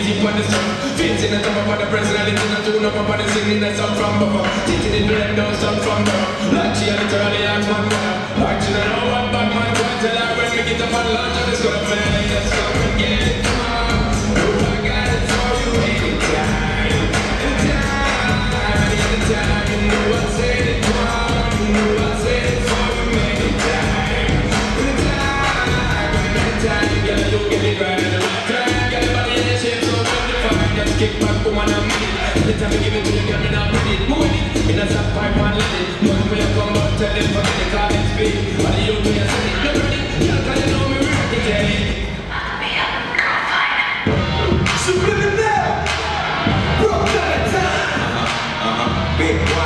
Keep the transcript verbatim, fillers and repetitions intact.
deep on the sun. Facing the top of the president, and the tune up on the singing that song from above. Teaching it to them, don't stop from down. Like she literally asked my mother. Like she don't know what bad man can tell her when we get up on lunch. I'm just gonna play, let's go and get it, come on. Oh, I got it for you anytime. Anytime, anytime, you know I said it, come on. You know I said it for you anytime. Anytime, anytime, girl, you get it right at the right time. Got the body in the shape so well-defined. Just kick back, woman, I'm in it. Anytime you give it to you, girl, me not ready. Move it, in a soft pipe, man, let it. When we come back, tell them forget the car, it's big. What do you do, you say it? Look ready, girl, cause you know me rock it, yeah. Me up, girl, fine. Subliminal, broke out of time. Uh-huh, uh-huh, big